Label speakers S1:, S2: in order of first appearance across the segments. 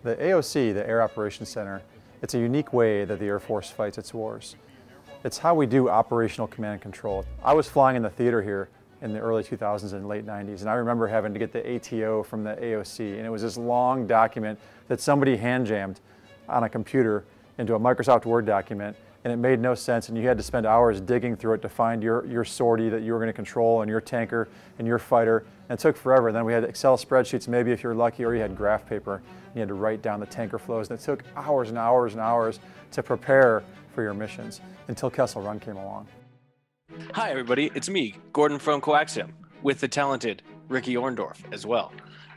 S1: The AOC, the Air Operations Center, it's a unique way that the Air Force fights its wars. It's how we do operational command and control. I was flying in the theater here in the early 2000s and late 90s, and I remember having to get the ATO from the AOC, and it was this long document that somebody hand jammed on a computer into a Microsoft Word document, and it made no sense, and you had to spend hours digging through it to find your sortie that you were going to control and your tanker and your fighter, and it took forever. And then we had Excel spreadsheets, maybe if you were lucky, or you had graph paper, and you had to write down the tanker flows, and it took hours and hours and hours to prepare for your missions until Kessel Run came along.
S2: Hi everybody, it's me, Gordon from Coaxium, with the talented Ricky Orndorff as well.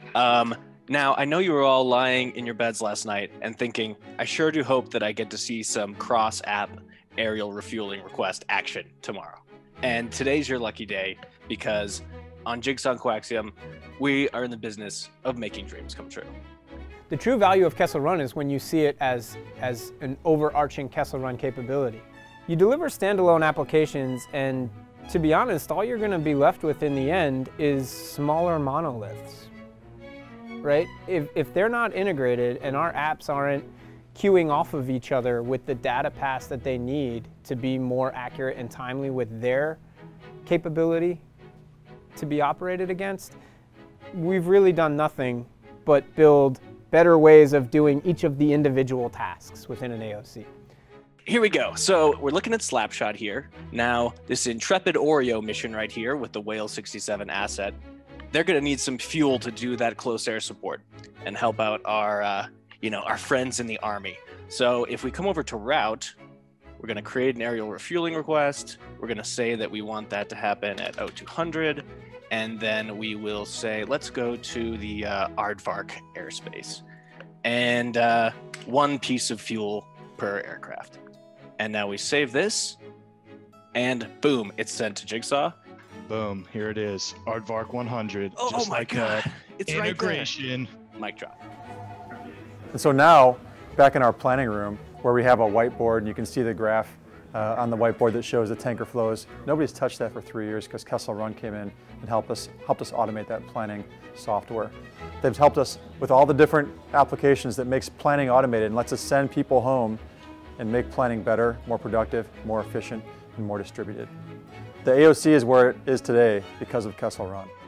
S2: Now, I know you were all lying in your beds last night and thinking, I sure do hope that I get to see some cross-app aerial refueling request action tomorrow. And today's your lucky day because on Jigsaw and Coaxium, we are in the business of making dreams come true.
S3: The true value of Kessel Run is when you see it as an overarching Kessel Run capability. You deliver standalone applications, and to be honest, all you're going to be left with in the end is smaller monoliths, right? If they're not integrated and our apps aren't queuing off of each other with the data paths that they need to be more accurate and timely with their capability to be operated against, we've really done nothing but build better ways of doing each of the individual tasks within an AOC.
S2: Here we go. So we're looking at Slapshot here. Now, this Intrepid Oreo mission right here with the Whale 67 asset, they're going to need some fuel to do that close air support and help out our, our friends in the Army. So if we come over to route, we're going to create an aerial refueling request. We're going to say that we want that to happen at 0200. And then we will say, let's go to the Aardvark airspace. And 1 piece of fuel per aircraft. And now we save this, and boom, it's sent to Jigsaw.
S4: Boom, here it is, Aardvark 100.
S2: Oh,
S4: just
S2: my
S4: like
S2: God,
S4: that.
S2: It's
S4: Integration.
S2: right there. Mic drop.
S1: And so now, back in our planning room, where we have a whiteboard and you can see the graph on the whiteboard that shows the tanker flows, nobody's touched that for 3 years because Kessel Run came in and helped us automate that planning software. They've helped us with all the different applications that makes planning automated and lets us send people home and make planning better, more productive, more efficient, and more distributed. The AOC is where it is today because of Kessel Run.